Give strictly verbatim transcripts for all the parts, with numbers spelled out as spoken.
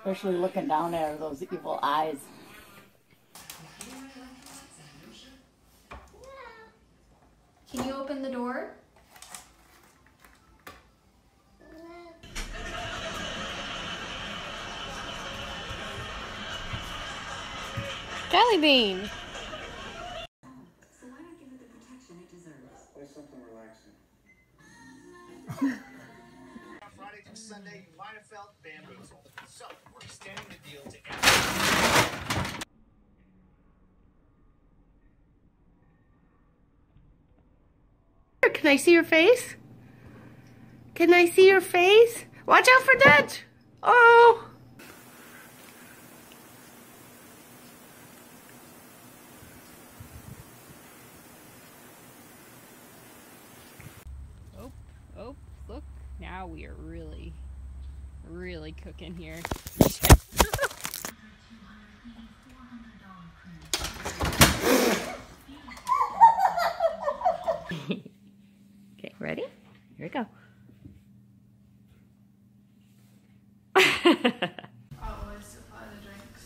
Especially looking down at her, those evil eyes. Can you open the door? Jelly bean. So why not give it the protection it deserves? Play something relaxing. Friday through Sunday, you might have felt bamboozled. So we're extending the deal to everyone. Can I see your face? Can I see your face? Watch out for that! Oh! Oh, oh, look. Now we are really, really cooking here. Okay, ready? Here we go. Always supply the drinks.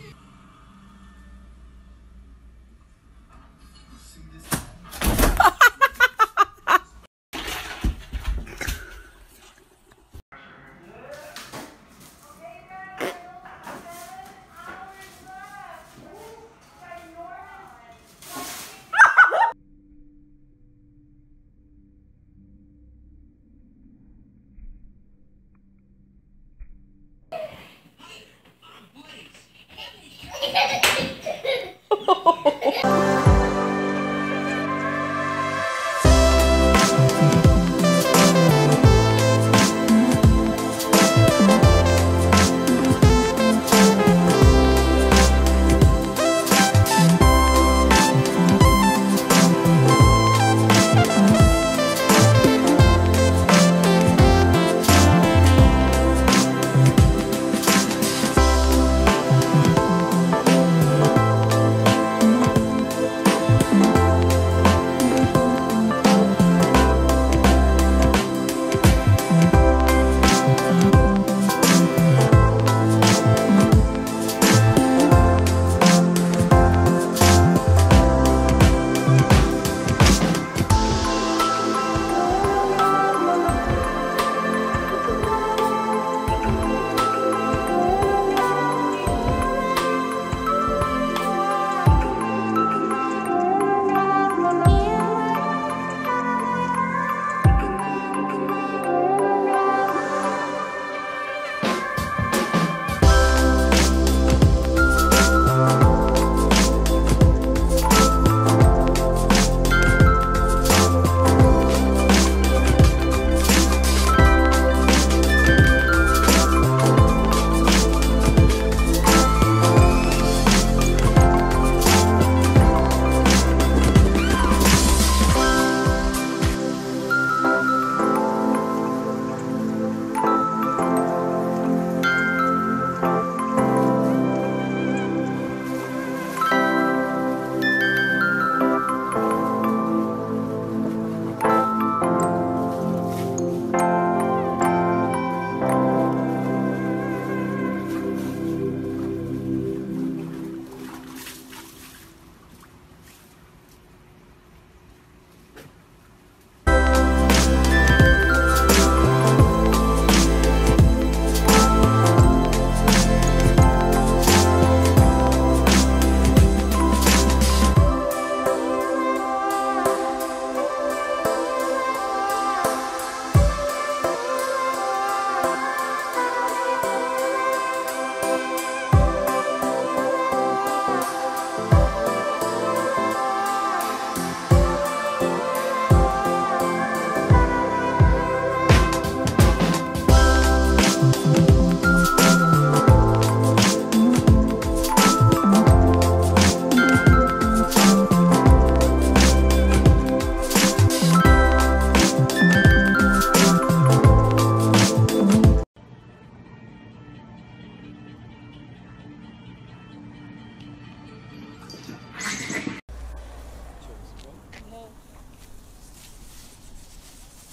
See this?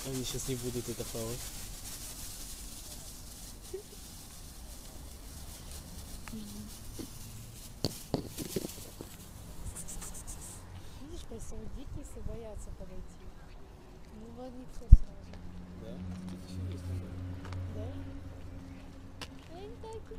Они сейчас не будут это хавать. Видишь, просто вот дикисы боятся подойти. Ну, они все сразу. Да? Тут еще есть там. Да? Они такие.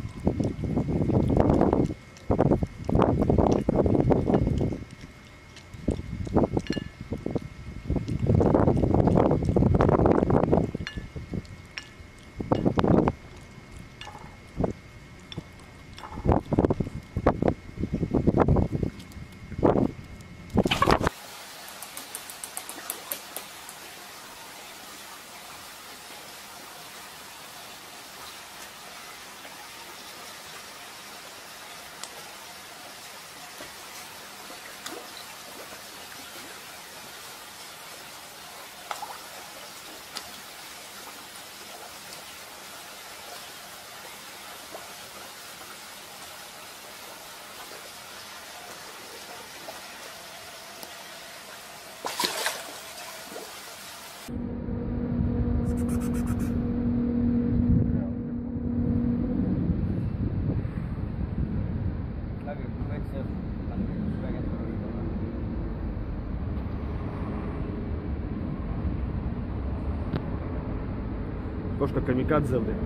Кошка камикадзе, блин.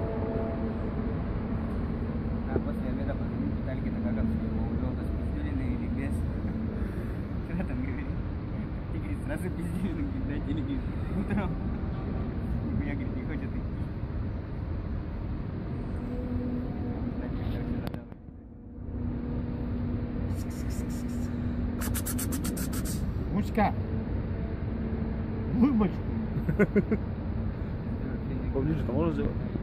А после обеда позвонил Виталике, так как его увел с пиздюлиной или без. Что там говорит? И говорит, сразу пиздюлину кидать или говорит, утром. Я, говорит, не хочет идти. Мушка! Выбачь! Поближе-то можно сделать?